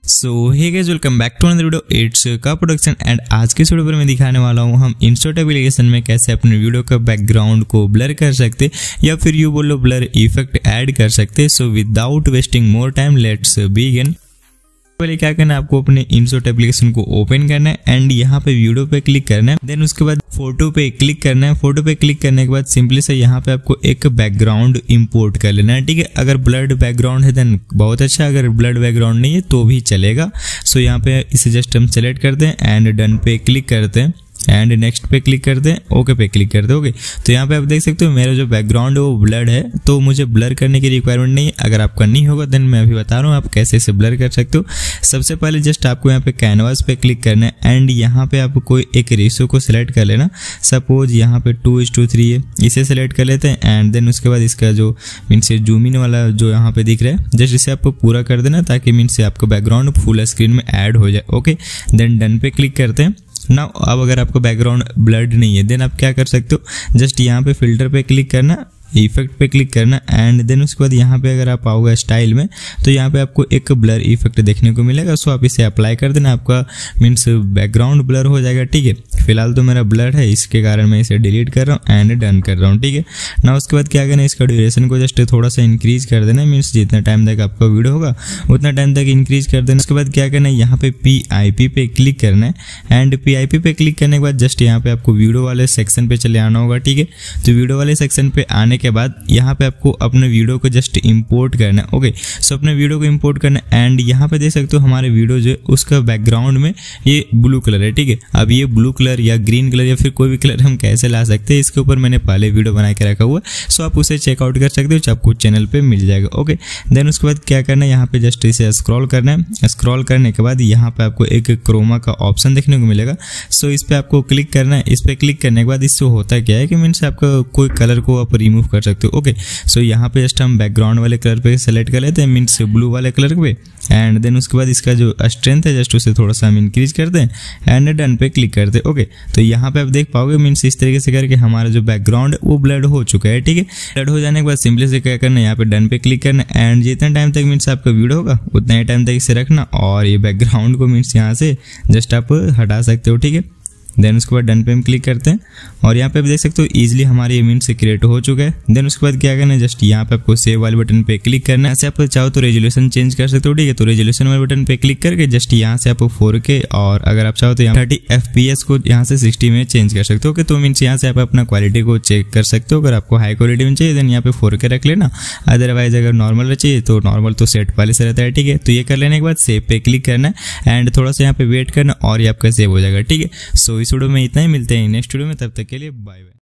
So hey guys, welcome back to another video. It's का production and आज के video पर मैं दिखाने वाला हूँ हम इंस्टॉट एप्लीकेशन में कैसे अपने वीडियो का बैकग्राउंड को ब्लर कर सकते या फिर यू बोलो ब्लर इफेक्ट ऐड कर सकते। So without wasting more time let's begin. पहले क्या करना है, आपको अपने इंस्टॉट एप्लीकेशन को ओपन करना है एंड यहाँ पे वीडियो पे क्लिक करना है। देन उसके बाद फोटो पे क्लिक करना है। फोटो पे क्लिक करने के बाद सिंपली से यहाँ पे आपको एक बैकग्राउंड इंपोर्ट कर लेना है। ठीक है, अगर ब्लर्ड बैकग्राउंड है देन बहुत अच्छा, अगर ब्लर्ड बैकग्राउंड नहीं है तो भी चलेगा। सो यहाँ पे इसे जस्ट हम सेलेक्ट करते हैं एंड डन पे क्लिक करते हैं एंड नेक्स्ट पे क्लिक करते हैं, ओके पे क्लिक करते हैं। ओके, तो यहाँ पे आप देख सकते हो मेरा जो बैकग्राउंड है वो ब्लर्ड है, तो मुझे ब्लर करने की रिक्वायरमेंट नहीं है। अगर आपका नहीं होगा देन मैं अभी बता रहा हूँ आप कैसे इसे ब्लर कर सकते हो। सबसे पहले जस्ट आपको यहाँ पे कैनवास पे क्लिक करना है एंड यहाँ पे आपको कोई एक रेशियो को सिलेक्ट कर लेना। सपोज यहाँ पे 2:3 है, इसे सिलेक्ट कर लेते हैं एंड देन उसके बाद इसका जो मीन्स जूम इन वाला जो यहाँ पे दिख रहा है जस्ट इसे आपको पूरा कर देना ताकि मीन्स आपका बैकग्राउंड फुल स्क्रीन में ऐड हो जाए। ओके, देन डन पे क्लिक करते हैं ना। अब अगर आपको बैकग्राउंड ब्लर्ड नहीं है देन आप क्या कर सकते हो, जस्ट यहाँ पे फिल्टर पे क्लिक करना, इफेक्ट पे क्लिक करना एंड देन उसके बाद यहाँ पे अगर आप आओगे स्टाइल में तो यहाँ पे आपको एक ब्लर इफेक्ट देखने को मिलेगा। सो आप इसे अप्लाई कर देना, आपका मीन्स बैकग्राउंड ब्लर हो जाएगा। ठीक है, फिलहाल तो मेरा ब्लर है इसके कारण मैं इसे डिलीट कर रहा हूँ एंड डन कर रहा हूँ। ठीक है ना, उसके बाद क्या करना है, इसका ड्यूरेशन को जस्ट थोड़ा सा इंक्रीज कर देना, मीन्स जितना टाइम तक आपका वीडियो होगा उतना टाइम तक इंक्रीज कर देना। उसके बाद क्या करना है, यहाँ पे PIP पे क्लिक करना है एंड PIP पे क्लिक करने के बाद जस्ट यहाँ पे आपको वीडियो वाले सेक्शन पे चले आना होगा। ठीक है, तो वीडियो वाले सेक्शन पे आने के बाद यहाँ पे आपको अपने वीडियो को जस्ट इंपोर्ट करना है। ओके, सो अपने वीडियो को इंपोर्ट करना है एंड यहाँ पे देख सकते हो हमारे वीडियो जो है उसका बैकग्राउंड में ये ब्लू कलर है। ठीक है, अब ये ब्लू कलर या ग्रीन कलर या फिर कोई भी कलर हम कैसे ला सकते हैं, इसके ऊपर मैंने पहले वीडियो बना के रखा हुआ है। सो आप उसे चेकआउट कर सकते हो, आपको चैनल पे मिल जाएगा। ओके, देन उसके बाद क्या करना है, यहाँ पे जस्ट इसे स्क्रॉल करना है। स्क्रॉल करने के बाद यहाँ पे आपको एक क्रोमा का ऑप्शन देखने को मिलेगा। सो इस पे आपको क्लिक करना है। इस पे क्लिक करने के बाद इससे होता क्या है कि मीन्स आपका कोई कलर को आप रिमूव कर सकते हो। ओके, सो यहाँ पे जस्ट हम बैकग्राउंड वाले कलर पे सेलेक्ट कर लेते हैं, मीन्स ब्लू वाले कलर पे एंड देन उसके बाद इसका जो स्ट्रेंथ है जस्ट उसे थोड़ा सा हम इंक्रीज करते हैं एंड डन पे क्लिक करते हैं। ओके, तो यहाँ पे आप देख पाओगे मीन्स इस तरीके से करके हमारा जो बैकग्राउंड है वो ब्लर्ड हो चुका है। ठीक है, ब्लर्ड हो जाने के बाद सिंपली से क्या करना है, यहाँ पे डन पे क्लिक करना एंड जितना टाइम तक मीन्स आपका वीडियो होगा उतना ही टाइम तक इसे रखना और ये बैकग्राउंड को मीन्स यहाँ से जस्ट आप हटा सकते हो। ठीक है, देन उसके बाद डन पे हम क्लिक करते हैं और यहाँ पे आप देख सकते हो इजीली हमारे ये मीन्स क्रिएट हो चुका है। देन उसके बाद क्या करना है, जस्ट यहाँ पे आपको सेव वाले बटन पे क्लिक करना है। ऐसे आप चाहो तो रेजोल्यूशन चेंज कर सकते हो। ठीक है, तो रेजोल्यूशन वाले बटन पे क्लिक करके जस्ट यहाँ से आप 4K और अगर आप चाहो तो यहाँ 30 FPS को यहाँ से 60 में चेंज कर सकते हो। ओके, तो मीन्स यहाँ से आप अपना क्वालिटी को चेक कर सकते हो। अगर आपको हाई क्वालिटी में चाहिए देन यहाँ पे 4K रख लेना, अदरवाइज अगर नॉर्मल चाहिए तो नॉर्मल तो सेट पहले से रहता है। ठीक है, तो ये कर लेने के बाद सेव पे क्लिक करना है एंड थोड़ा सा यहाँ पे वेट करना और ये आपका सेव हो जाएगा। ठीक है, सो इस वीडियो में इतना ही, मिलते हैं नेक्स्ट वीडियो में, तब तक के लिए बाय बाय।